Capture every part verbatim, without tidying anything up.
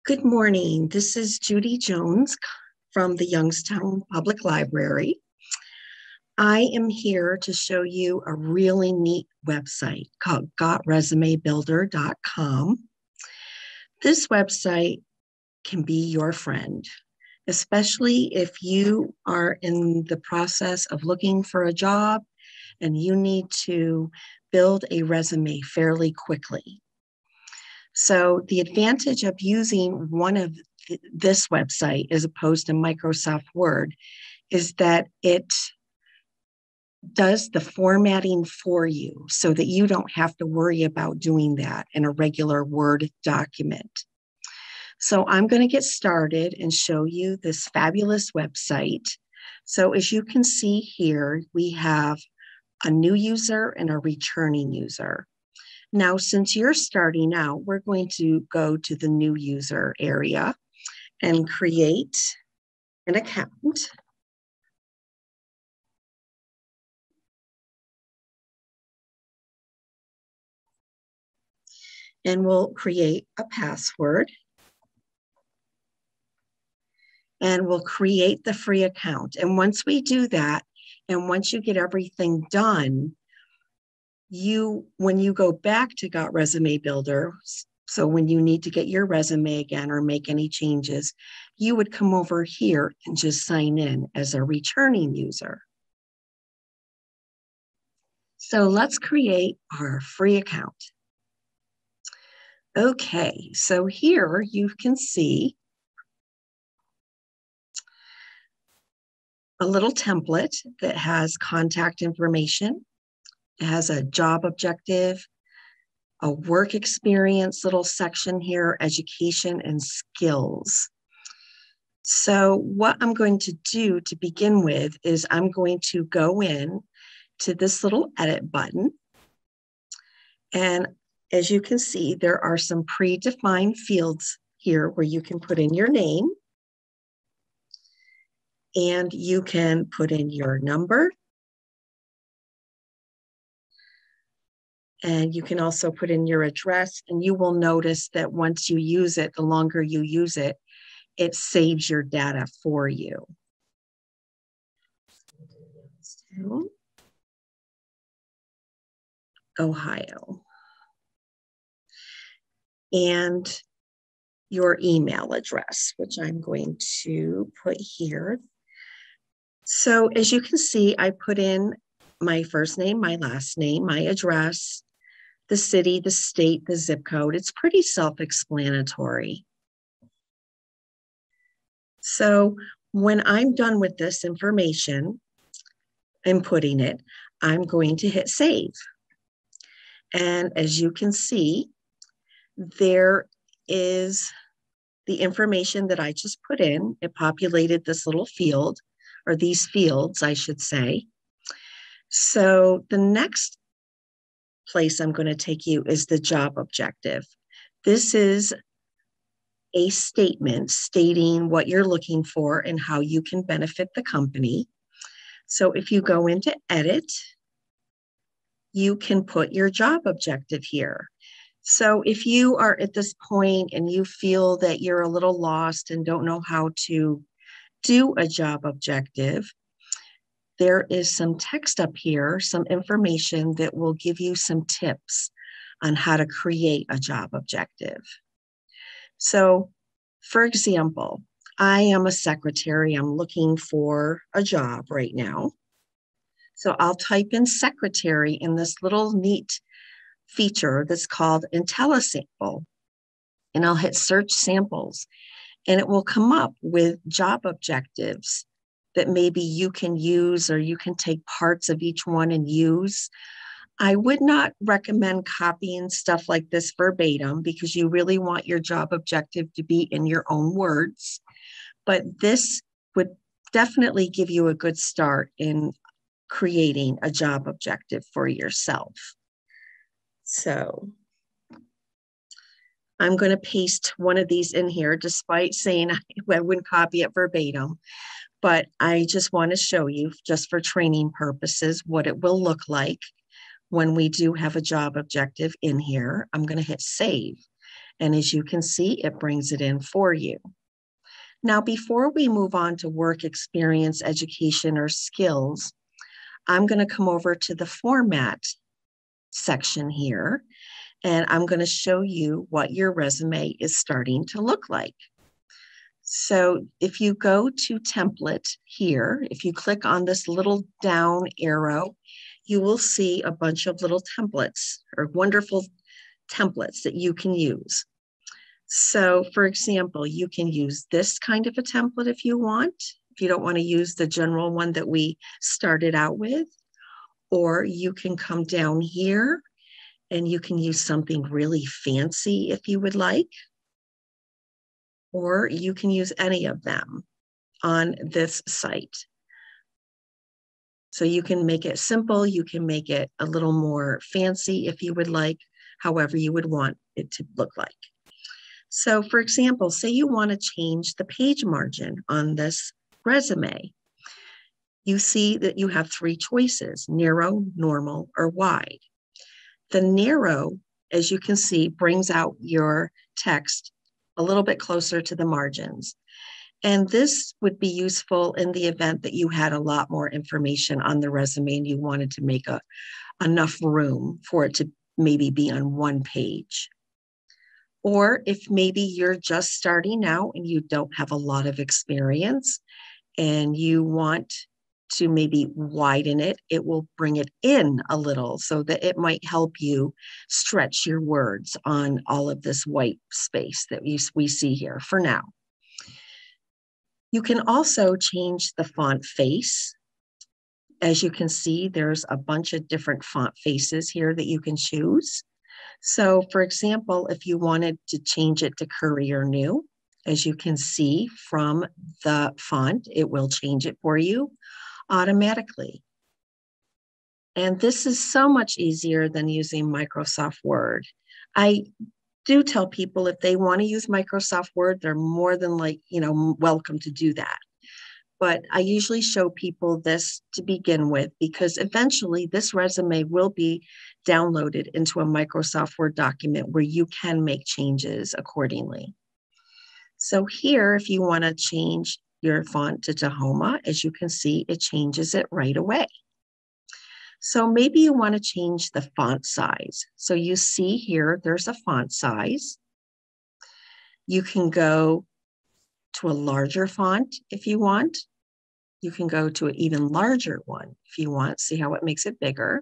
Good morning. This is Judy Jones from the Youngstown Public Library. I am here to show you a really neat website called got resume builder dot com. This website can be your friend, especially if you are in the process of looking for a job and you need to build a resume fairly quickly. So the advantage of using one of th- this website as opposed to Microsoft Word is that it does the formatting for you so that you don't have to worry about doing that in a regular Word document. So I'm going to get started and show you this fabulous website. So as you can see here, we have a new user and a returning user. Now, since you're starting out, we're going to go to the new user area and create an account. And we'll create a password. And we'll create the free account. And once we do that, and once you get everything done, you, when you go back to Got Resume Builder, so when you need to get your resume again or make any changes, you would come over here and just sign in as a returning user. So let's create our free account. Okay, so here you can see a little template that has contact information. It has a job objective, a work experience little section here, education and skills. So what I'm going to do to begin with is I'm going to go in to this little edit button. And as you can see, there are some predefined fields here where you can put in your name and you can put in your number. And you can also put in your address, and you will notice that once you use it, the longer you use it, it saves your data for you. So, Ohio. And your email address, which I'm going to put here. So as you can see, I put in my first name, my last name, my address, the city, the state, the zip code. It's pretty self-explanatory. So when I'm done with this information and putting it, I'm going to hit save. And as you can see, there is the information that I just put in. It populated this little field, or these fields, I should say. So the next place I'm going to take you is the job objective. This is a statement stating what you're looking for and how you can benefit the company. So if you go into edit, you can put your job objective here. So if you are at this point and you feel that you're a little lost and don't know how to do a job objective, there is some text up here, some information that will give you some tips on how to create a job objective. So, for example, I am a secretary. I'm looking for a job right now. So I'll type in secretary in this little neat feature that's called IntelliSample. And I'll hit search samples, and it will come up with job objectives that maybe you can use, or you can take parts of each one and use. I would not recommend copying stuff like this verbatim because you really want your job objective to be in your own words. But this would definitely give you a good start in creating a job objective for yourself. So I'm going to paste one of these in here, despite saying I, I wouldn't copy it verbatim. But I just want to show you, just for training purposes, what it will look like when we do have a job objective in here. I'm going to hit save. And as you can see, it brings it in for you. Now, before we move on to work experience, education, or skills, I'm going to come over to the format section here, and I'm going to show you what your resume is starting to look like. So if you go to template here, if you click on this little down arrow, you will see a bunch of little templates or wonderful templates that you can use. So for example, you can use this kind of a template if you want, if you don't want to use the general one that we started out with, or you can come down here and you can use something really fancy if you would like, or you can use any of them on this site. So you can make it simple, you can make it a little more fancy if you would like, however you would want it to look like. So for example, say you want to change the page margin on this resume. You see that you have three choices: narrow, normal, or wide. The narrow, as you can see, brings out your text a little bit closer to the margins. And this would be useful in the event that you had a lot more information on the resume and you wanted to make a, enough room for it to maybe be on one page. Or if maybe you're just starting out and you don't have a lot of experience and you want to maybe widen it, it will bring it in a little so that it might help you stretch your words on all of this white space that we, we see here for now. You can also change the font face. As you can see, there's a bunch of different font faces here that you can choose. So for example, if you wanted to change it to Courier New, as you can see from the font, it will change it for you automatically. And this is so much easier than using Microsoft Word. I do tell people if they want to use Microsoft Word, they're more than like, you know, welcome to do that. But I usually show people this to begin with because eventually this resume will be downloaded into a Microsoft Word document where you can make changes accordingly. So here, if you want to change your font to Tahoma, as you can see, it changes it right away. So maybe you want to change the font size. So you see here, there's a font size. You can go to a larger font if you want. You can go to an even larger one if you want. See how it makes it bigger.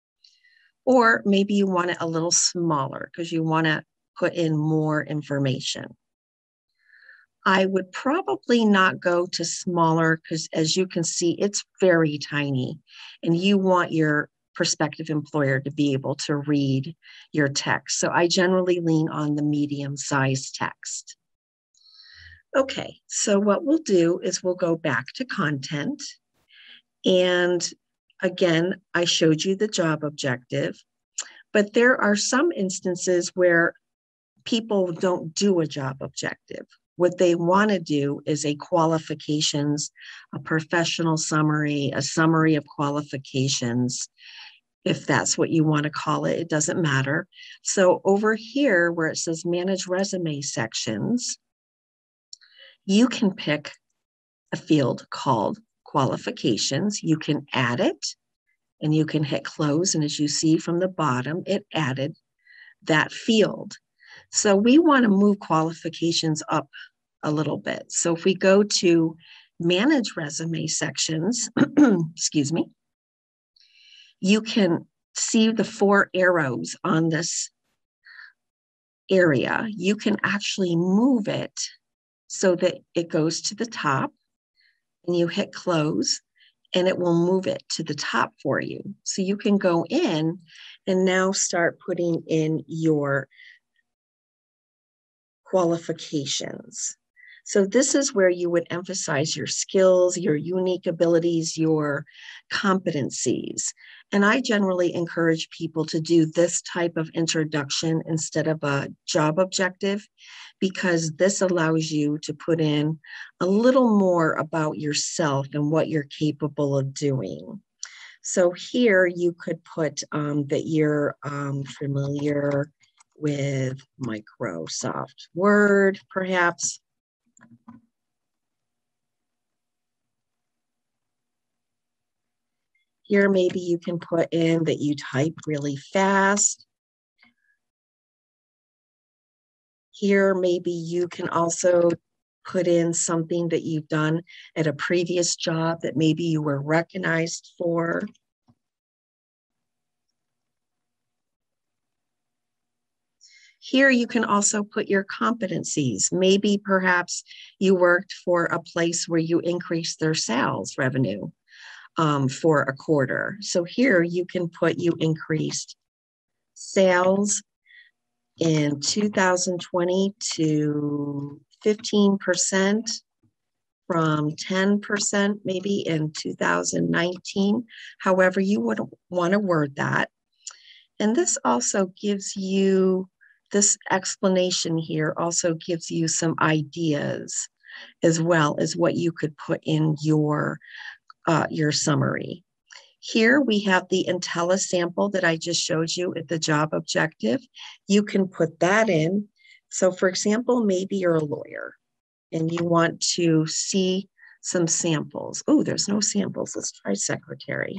Or maybe you want it a little smaller because you want to put in more information. I would probably not go to smaller because as you can see, it's very tiny and you want your prospective employer to be able to read your text. So I generally lean on the medium-sized text. Okay, so what we'll do is we'll go back to content. And again, I showed you the job objective, but there are some instances where people don't do a job objective. What they want to do is a qualifications, a professional summary, a summary of qualifications, if that's what you want to call it, it doesn't matter. So over here where it says manage resume sections, you can pick a field called qualifications. You can add it and you can hit close. And as you see from the bottom, it added that field. So we want to move qualifications up a little bit. So if we go to manage resume sections, excuse me, you can see the four arrows on this area. You can actually move it so that it goes to the top and you hit close and it will move it to the top for you. So you can go in and now start putting in your qualifications. So this is where you would emphasize your skills, your unique abilities, your competencies. And I generally encourage people to do this type of introduction instead of a job objective, because this allows you to put in a little more about yourself and what you're capable of doing. So here you could put um, that you're um, familiar with Microsoft Word, perhaps. Here, maybe you can put in that you type really fast. Here, maybe you can also put in something that you've done at a previous job that maybe you were recognized for. Here, you can also put your competencies. Maybe perhaps you worked for a place where you increased their sales revenue um, for a quarter. So here you can put you increased sales in two thousand twenty to fifteen percent from ten percent maybe in two thousand nineteen. However you would want to word that. And this also gives you, this explanation here also gives you some ideas as well as what you could put in your, uh, your summary. Here we have the IntelliSample that I just showed you at the job objective. You can put that in. So for example, maybe you're a lawyer and you want to see some samples. Oh, there's no samples. Let's try secretary.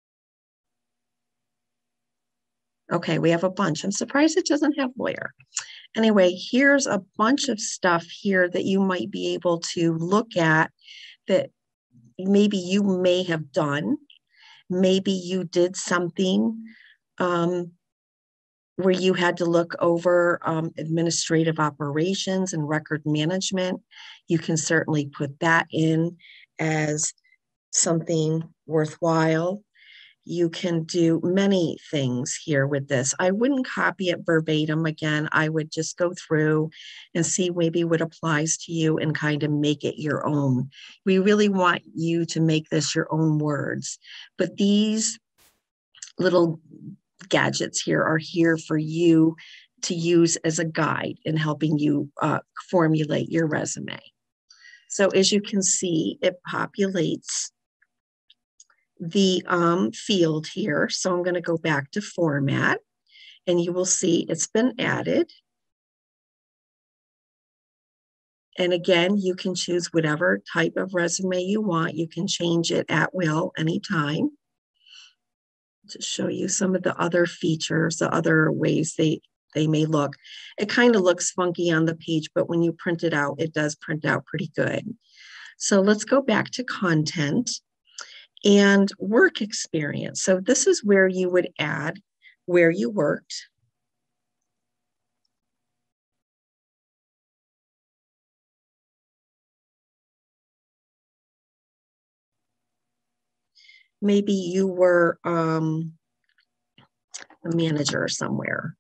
Okay, we have a bunch. I'm surprised it doesn't have lawyer. Anyway, here's a bunch of stuff here that you might be able to look at that maybe you may have done. Maybe you did something um, where you had to look over um, administrative operations and record management. You can certainly put that in as something worthwhile. You can do many things here with this. I wouldn't copy it verbatim again. I would just go through and see maybe what applies to you and kind of make it your own. We really want you to make this your own words. But these little gadgets here are here for you to use as a guide in helping you uh, formulate your resume. So as you can see, it populates the um, field here. So I'm going to go back to format and you will see it's been added. And again, you can choose whatever type of resume you want. You can change it at will anytime. To show you some of the other features, the other ways they, they may look. It kind of looks funky on the page, but when you print it out, it does print out pretty good. So let's go back to content. And work experience. So this is where you would add where you worked. Maybe you were um, a manager somewhere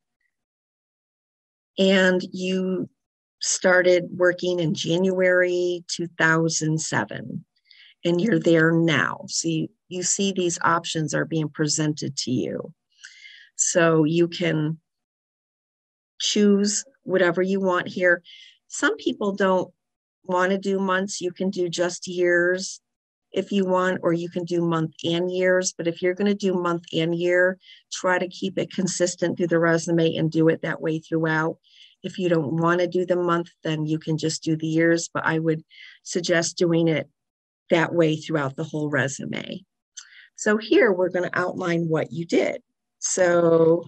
and you started working in January two thousand seven. And you're there now. So you, you see these options are being presented to you. So you can choose whatever you want here. Some people don't want to do months. You can do just years if you want, or you can do month and years. But if you're going to do month and year, try to keep it consistent through the resume and do it that way throughout. If you don't want to do the month, then you can just do the years. But I would suggest doing it that way throughout the whole resume. So here we're going to outline what you did. So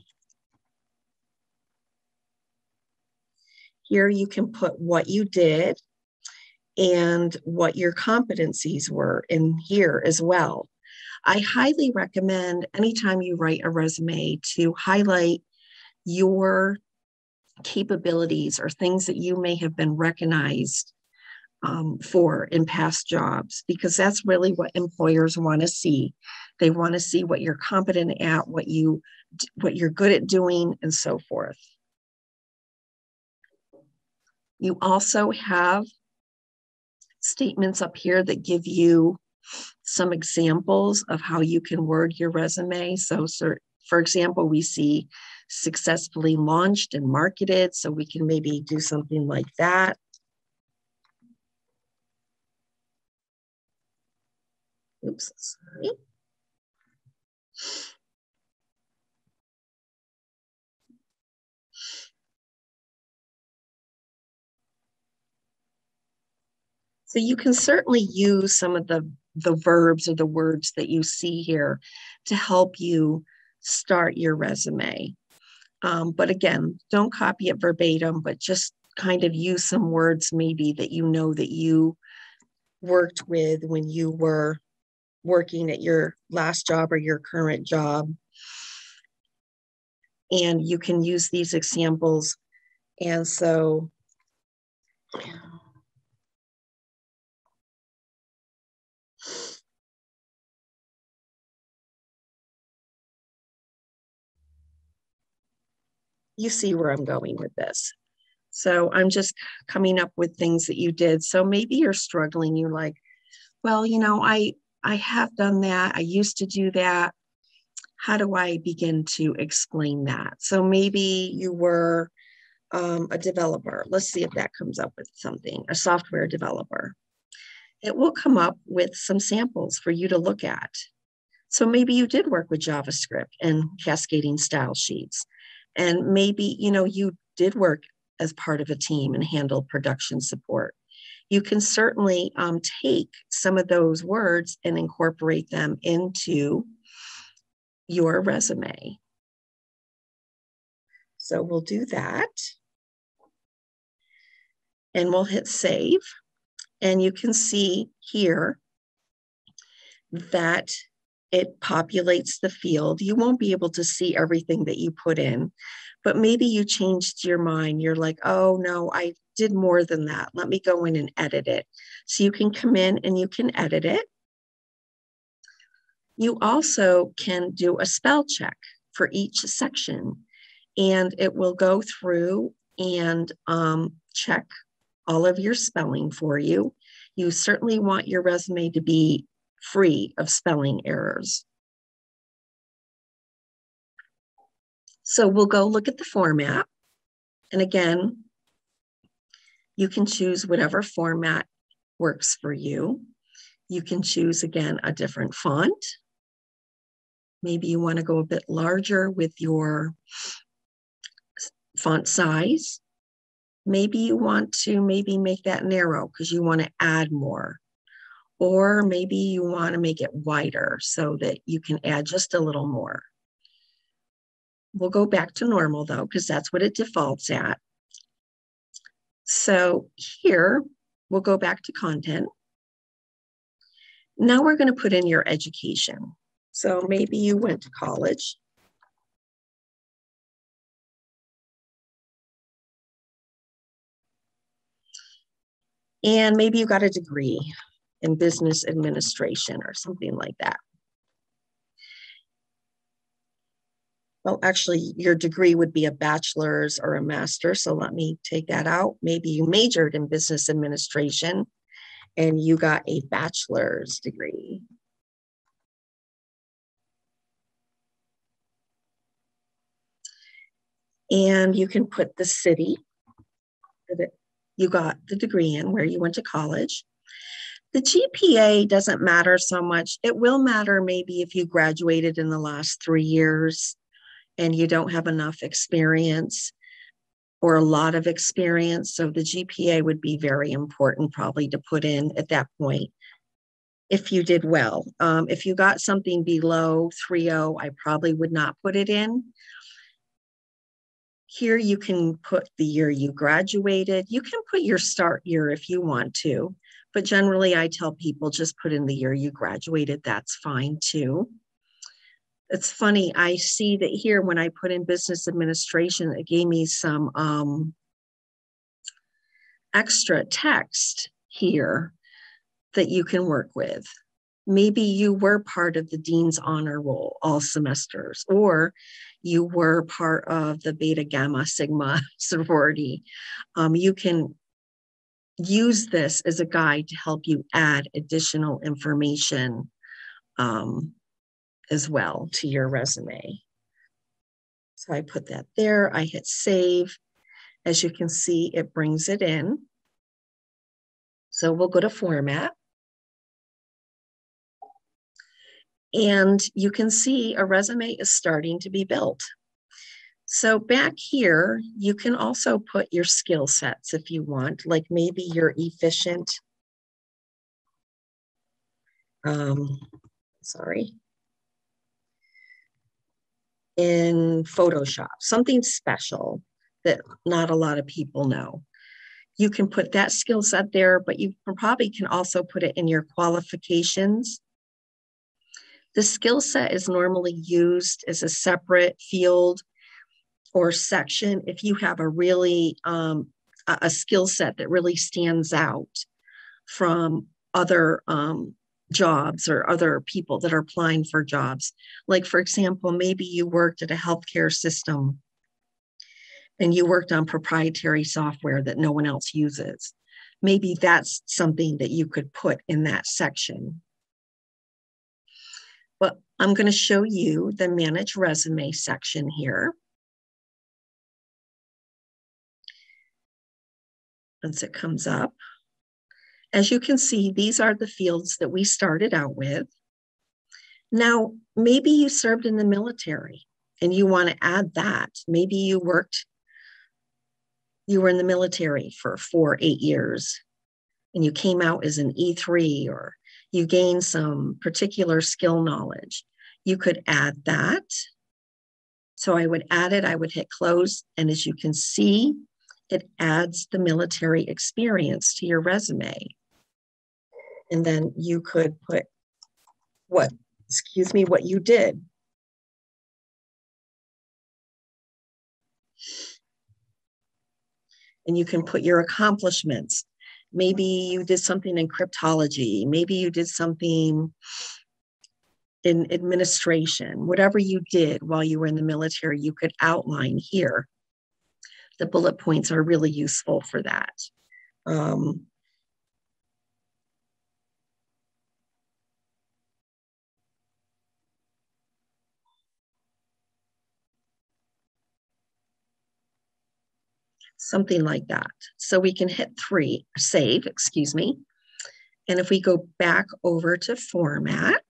here you can put what you did and what your competencies were in here as well. I highly recommend anytime you write a resume to highlight your capabilities or things that you may have been recognized Um, for in past jobs, because that's really what employers want to see. They want to see what you're competent at, what you, what you're good at doing, and so forth. You also have statements up here that give you some examples of how you can word your resume. So, so for example, we see successfully launched and marketed, so we can maybe do something like that. Oops, sorry. So you can certainly use some of the, the verbs or the words that you see here to help you start your resume. Um, but again, don't copy it verbatim, but just kind of use some words maybe that you know that you worked with when you were working at your last job or your current job. And you can use these examples. And so you see where I'm going with this. So I'm just coming up with things that you did. So maybe you're struggling. You're like, well, you know, I, I have done that. I used to do that. How do I begin to explain that? So maybe you were um, a developer. Let's see if that comes up with something, a software developer. It will come up with some samples for you to look at. So maybe you did work with JavaScript and cascading style sheets. And maybe, you know, you did work as part of a team and handle production support. You can certainly um, take some of those words and incorporate them into your resume. So we'll do that. And we'll hit save. And you can see here that it populates the field. You won't be able to see everything that you put in, but maybe you changed your mind. You're like, oh no, I did more than that. Let me go in and edit it. So you can come in and you can edit it. You also can do a spell check for each section, and it will go through and um, check all of your spelling for you. You certainly want your resume to be free of spelling errors. So we'll go look at the format. And again, you can choose whatever format works for you. You can choose, again, a different font. Maybe you want to go a bit larger with your font size. Maybe you want to maybe make that narrow because you want to add more. Or maybe you want to make it wider so that you can add just a little more. We'll go back to normal though, because that's what it defaults at. So here, we'll go back to content. Now we're going to put in your education. So maybe you went to college. And maybe you got a degree in business administration or something like that. Well, actually, your degree would be a bachelor's or a master's. So let me take that out. Maybe you majored in business administration and you got a bachelor's degree. And you can put the city that you got the degree in, where you went to college. The G P A doesn't matter so much. It will matter maybe if you graduated in the last three years and you don't have enough experience or a lot of experience. So the G P A would be very important probably to put in at that point if you did well. Um, if you got something below three point oh, I probably would not put it in. Here you can put the year you graduated. You can put your start year if you want to, but generally I tell people just put in the year you graduated. That's fine too. It's funny, I see that here when I put in business administration, it gave me some um, extra text here that you can work with. Maybe you were part of the Dean's Honor Roll all semesters, or you were part of the Beta Gamma Sigma sorority. Um, you can use this as a guide to help you add additional information um, as well to your resume. So I put that there, I hit save. As you can see, it brings it in. So we'll go to format. And you can see a resume is starting to be built. So back here, you can also put your skill sets if you want, like maybe you're efficient um, sorry, in Photoshop, something special that not a lot of people know. You can put that skill set there, but you probably can also put it in your qualifications. The skill set is normally used as a separate field or section if you have a really, um, a skill set that really stands out from other um, jobs or other people that are applying for jobs. Like, for example, maybe you worked at a healthcare system and you worked on proprietary software that no one else uses. Maybe that's something that you could put in that section. But I'm going to show you the Manage Resume section here. Once it comes up. As you can see, these are the fields that we started out with. Now, maybe you served in the military and you want to add that. Maybe you worked, you were in the military for four, eight years and you came out as an E three, or you gained some particular skill knowledge. You could add that. So I would add it, I would hit close. And as you can see, it adds the military experience to your resume. And then you could put what, excuse me, what you did. And you can put your accomplishments. Maybe you did something in cryptology. Maybe you did something in administration. Whatever you did while you were in the military, you could outline here. The bullet points are really useful for that. Um, something like that. So we can hit three, save, excuse me. And if we go back over to format,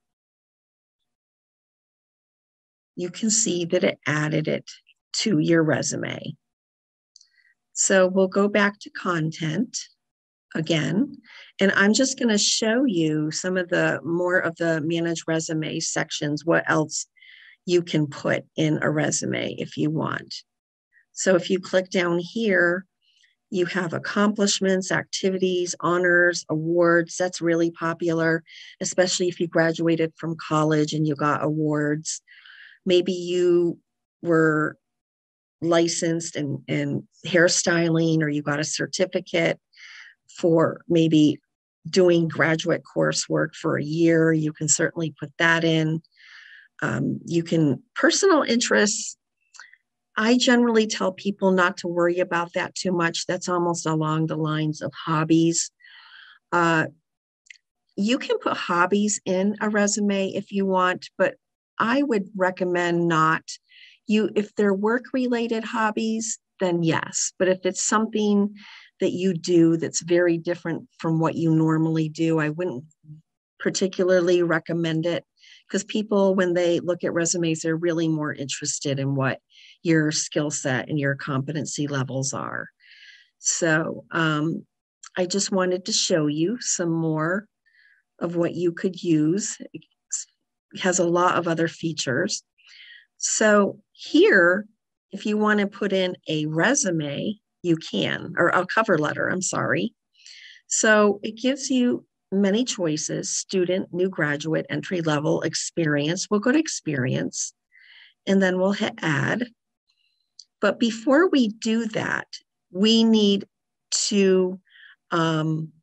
you can see that it added it to your resume. So we'll go back to content again, and I'm just going to show you some of the more of the Manage Resume sections, what else you can put in a resume if you want. So if you click down here, you have accomplishments, activities, honors, awards. That's really popular, especially if you graduated from college and you got awards. Maybe you were licensed in, in hairstyling, or you got a certificate for maybe doing graduate coursework for a year. You can certainly put that in. Um, you can, personal interests, I generally tell people not to worry about that too much. That's almost along the lines of hobbies. Uh, you can put hobbies in a resume if you want, but I would recommend not. You, if they're work-related hobbies, then yes. But if it's something that you do that's very different from what you normally do, I wouldn't particularly recommend it, because people, when they look at resumes, they're really more interested in what your skill set and your competency levels are. So um, I just wanted to show you some more of what you could use. It has a lot of other features. So here, if you want to put in a resume, you can, or a cover letter, I'm sorry. So it gives you many choices: student, new graduate, entry level, experience. We'll go to experience, and then we'll hit add. But before we do that, we need to um,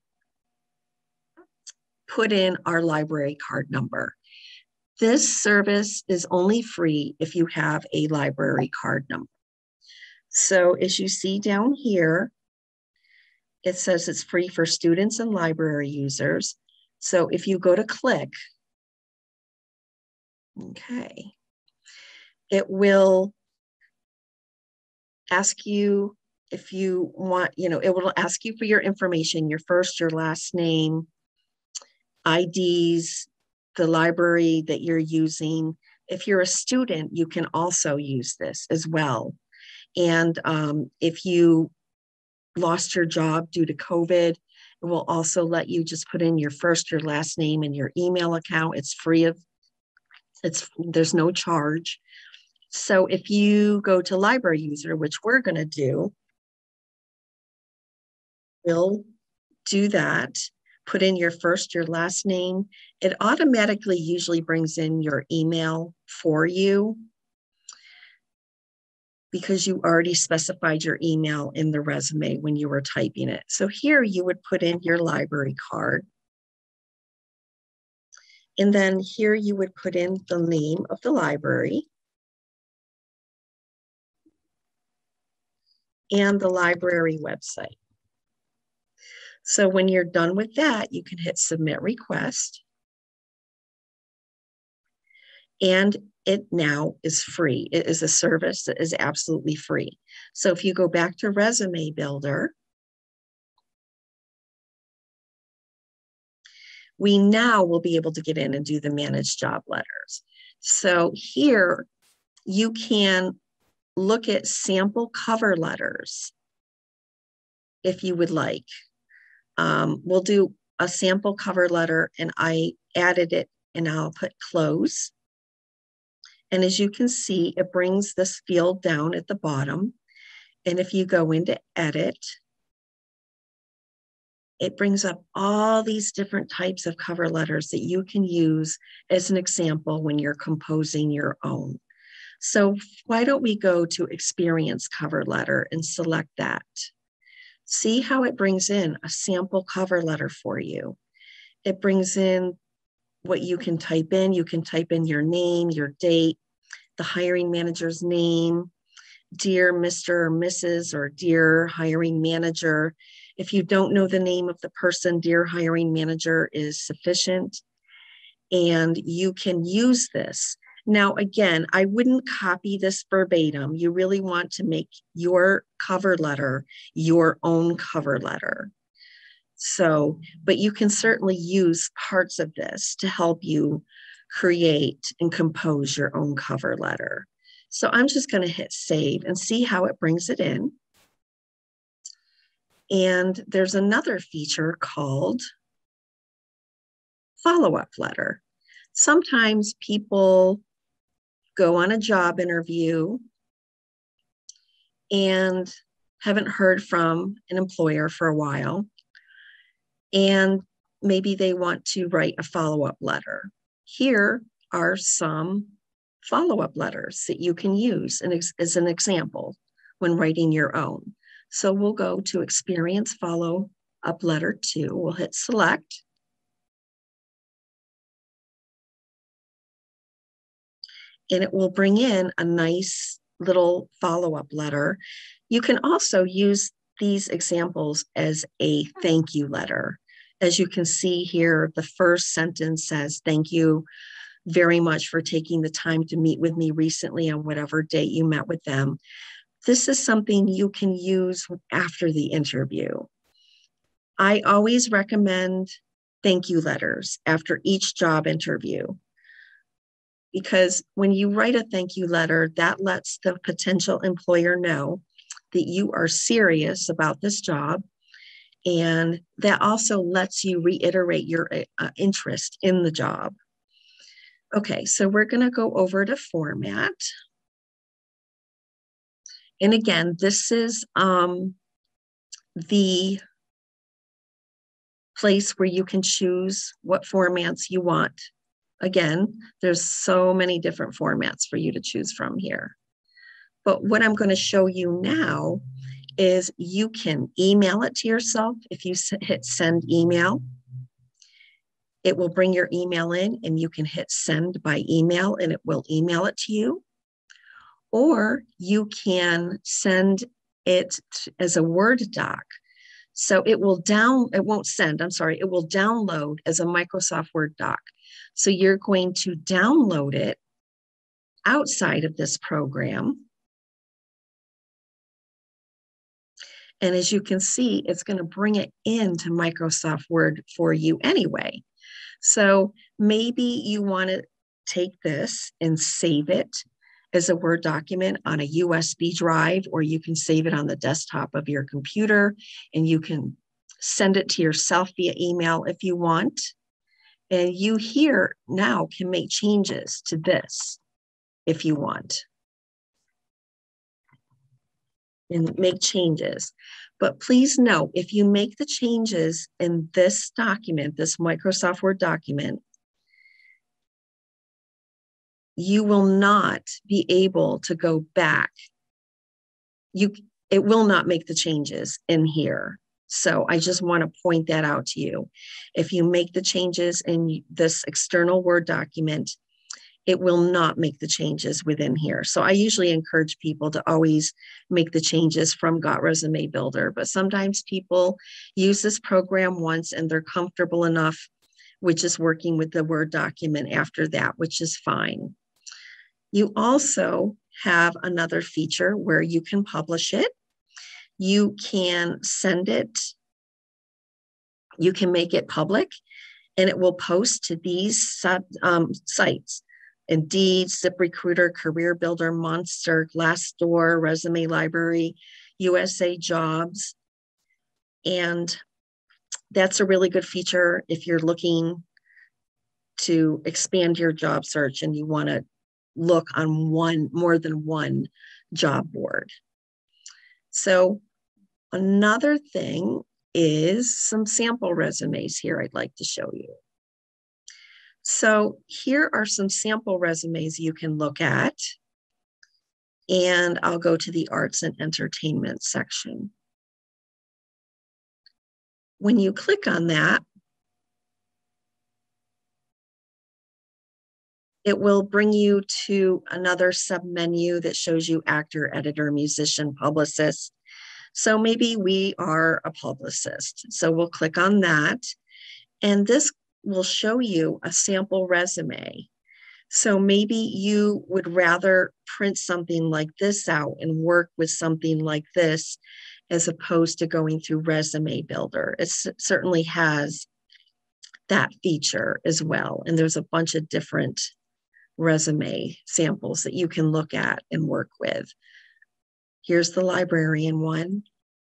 put in our library card number. This service is only free if you have a library card number. So as you see down here, it says it's free for students and library users. So if you go to click, okay, it will ask you if you want, you know, it will ask you for your information, your first, your last name, I Ds, the library that you're using. If you're a student, you can also use this as well. And um, if you lost your job due to COVID It will also let you just put in your first, your last name, and your email account. It's free of, it's there's no charge. So if you go to library user, which we're going to do, we'll do that. Put in your first, your last name. It automatically usually brings in your email for you because you already specified your email in the resume when you were typing it. So here you would put in your library card. And then here you would put in the name of the library and the library website. So when you're done with that, you can hit submit request. And it now is free. It is a service that is absolutely free. So if you go back to Resume Builder, we now will be able to get in and do the managed job letters. So here you can look at sample cover letters if you would like. Um, we'll do a sample cover letter, and I added it, and I'll put close. And as you can see, it brings this field down at the bottom. And if you go into edit, it brings up all these different types of cover letters that you can use as an example when you're composing your own. So why don't we go to experience cover letter and select that? See how it brings in a sample cover letter for you. It brings in what you can type in. You can type in your name, your date, the hiring manager's name, dear Mister or Missus or dear hiring manager. If you don't know the name of the person, dear hiring manager is sufficient. And you can use this. Now, again, I wouldn't copy this verbatim. You really want to make your cover letter your own cover letter. So, but you can certainly use parts of this to help you create and compose your own cover letter. So I'm just going to hit save and see how it brings it in. And there's another feature called follow-up letter. Sometimes people go on a job interview and haven't heard from an employer for a while, and maybe they want to write a follow-up letter. Here are some follow-up letters that you can use as an example when writing your own. So we'll go to experience follow-up letter two. We'll hit select. And it will bring in a nice little follow-up letter. You can also use these examples as a thank you letter. As you can see here, the first sentence says, thank you very much for taking the time to meet with me recently on whatever date you met with them. This is something you can use after the interview. I always recommend thank you letters after each job interview, because when you write a thank you letter, that lets the potential employer know that you are serious about this job. And that also lets you reiterate your uh, interest in the job. Okay, so we're going to go over to format. And again, this is um, the place where you can choose what formats you want. Again, there's so many different formats for you to choose from here. But what I'm going to show you now is you can email it to yourself. If you hit send email, it will bring your email in, and you can hit send by email and it will email it to you. Or you can send it as a Word doc. So it will down, it won't send, I'm sorry, it will download as a Microsoft Word doc. So you're going to download it outside of this program. And as you can see, it's going to bring it into Microsoft Word for you anyway. So maybe you want to take this and save it as a Word document on a U S B drive, or you can save it on the desktop of your computer, and you can send it to yourself via email if you want. And you here now can make changes to this if you want. And make changes. But please note, if you make the changes in this document, this Microsoft Word document, you will not be able to go back. You, it will not make the changes in here. So I just want to point that out to you. If you make the changes in this external Word document, it will not make the changes within here. So I usually encourage people to always make the changes from Got Resume Builder, but sometimes people use this program once and they're comfortable enough with just working with the Word document after that, which is fine. You also have another feature where you can publish it. You can send it, you can make it public, and it will post to these sub, um, sites. Indeed, ZipRecruiter, Career Builder, Monster, Glassdoor, Resume Library, U S A Jobs. And that's a really good feature if you're looking to expand your job search and you want to look on one, more than one job board. So another thing is some sample resumes here I'd like to show you. So here are some sample resumes you can look at, and I'll go to the arts and entertainment section. When you click on that, it will bring you to another submenu that shows you actor, editor, musician, publicist. So maybe we are a publicist. So we'll click on that, and this will show you a sample resume. So maybe you would rather print something like this out and work with something like this as opposed to going through Resume Builder. It certainly has that feature as well. And there's a bunch of different resume samples that you can look at and work with. Here's the librarian one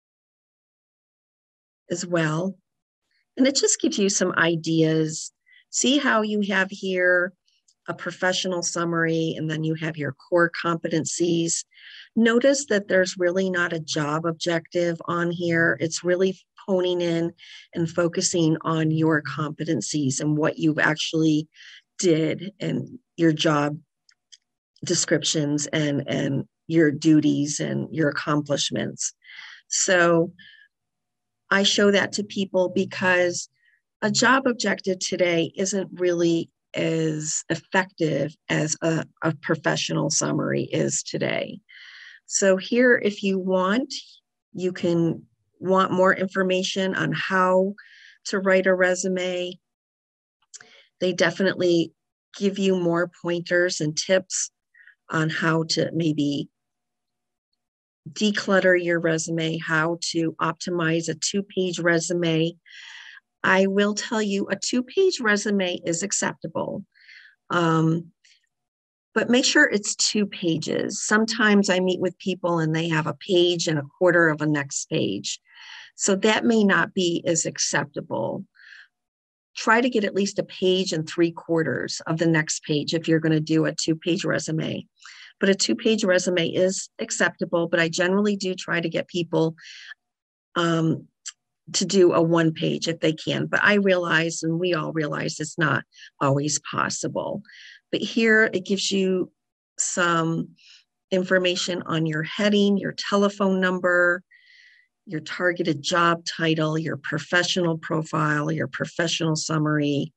as well. And it just gives you some ideas. See how you have here a professional summary, and then you have your core competencies. Notice that there's really not a job objective on here. It's really honing in and focusing on your competencies and what you've actually did and your job descriptions and, and your duties and your accomplishments. So I show that to people because a job objective today isn't really as effective as a, a professional summary is today. So here, if you want, you can want more information on how to write a resume. They definitely give you more pointers and tips on how to maybe declutter your resume, how to optimize a two-page resume. I will tell you a two-page resume is acceptable, um, but make sure it's two pages. Sometimes I meet with people and they have a page and a quarter of a next page. So that may not be as acceptable. Try to get at least a page and three quarters of the next page if you're going to do a two-page resume. But a two-page resume is acceptable, but I generally do try to get people um, to do a one page if they can. But I realize, and we all realize, it's not always possible. But here it gives you some information on your heading, your telephone number, your targeted job title, your professional profile, your professional summary,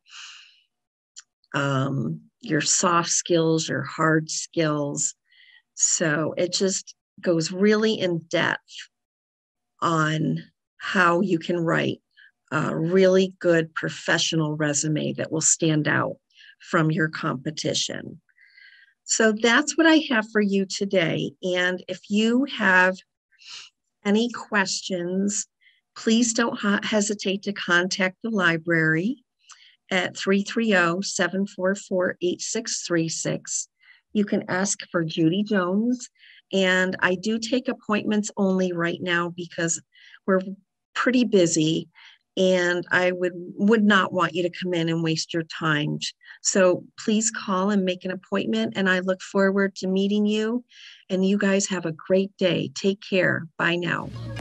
um, your soft skills, your hard skills. So it just goes really in depth on how you can write a really good professional resume that will stand out from your competition. So that's what I have for you today. And if you have any questions, please don't hesitate to contact the library at three three zero, seven four four, eight six three six. You can ask for Judy Jones, and I do take appointments only right now because we're pretty busy and I would would not want you to come in and waste your time. So please call and make an appointment, and I look forward to meeting you. And you guys have a great day. Take care. Bye now.